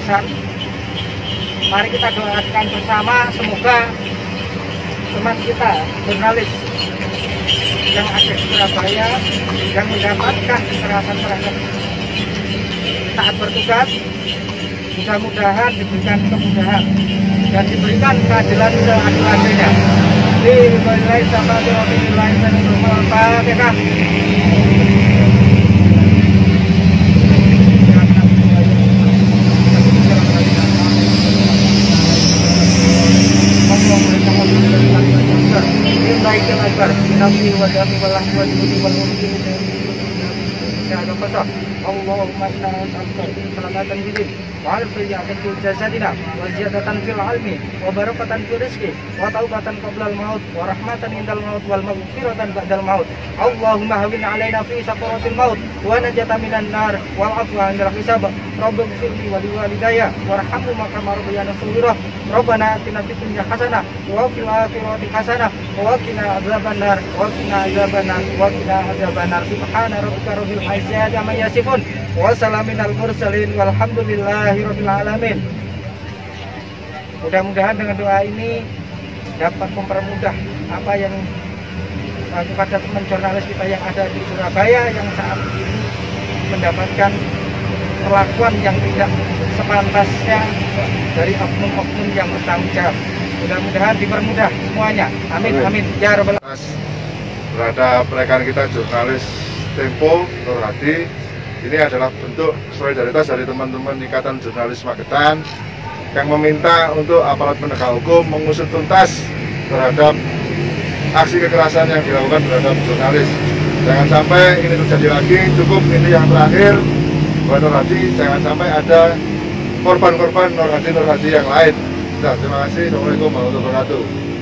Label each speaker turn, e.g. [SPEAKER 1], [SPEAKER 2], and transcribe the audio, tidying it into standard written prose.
[SPEAKER 1] kekerasan. Mari kita doakan bersama, semoga teman kita, jurnalis yang ada di Surabaya yang mendapatkan kekerasan terhadap saat bertugas, mudah-mudahan diberikan kemudahan dan diberikan keadilan seadil-adilnya. Bismillahirrahmanirrahim. Sama Al-Fatihah. Allahumma inna nas'aluka salamatan bidin wa alfiyatan fil jasadina wa ziyadatan fil ilmi wa barakatan fil rizqi wa taubatan qabla al maut wa rahmatan indal maut wal maghfiratan ba'dal maut. Allahumma hawwin 'alaina fi sakaratil maut wa najatan minan nar wal afwa 'indal hisab. Rabbana ighfirli wa liwalidayya warhamhuma kama rabbayana shaghira. Rabbana atina fid dunya hasanah wa fil akhirati hasanah wa qina azabannar wa qina azabannar wa qina azabannar. Subhana rabbika rabbil izzati amma yasifun wa salamun alal mursalin walhamdulillahi rabbil alamin. Mudah-mudahan dengan doa ini dapat mempermudah apa yang kepada teman jurnalis kita yang ada di Surabaya yang saat ini mendapatkan perlakuan yang tidak sepantasnya dari oknum-oknum yang bertanggung jawab. Mudah-mudahan dipermudah semuanya. Amin, amin. Ya Rabbal Alamin.
[SPEAKER 2] Terhadap rekan kita jurnalis Tempo, Nur Hadi, ini adalah bentuk solidaritas dari teman-teman Ikatan Jurnalis Magetan yang meminta untuk aparat penegak hukum mengusut tuntas terhadap aksi kekerasan yang dilakukan terhadap jurnalis. Jangan sampai ini terjadi lagi. Cukup ini yang terakhir buat Nur Hadi, jangan sampai ada korban-korban Nur Hadi yang lain. Nah, terima kasih. Assalamualaikum warahmatullahi wabarakatuh.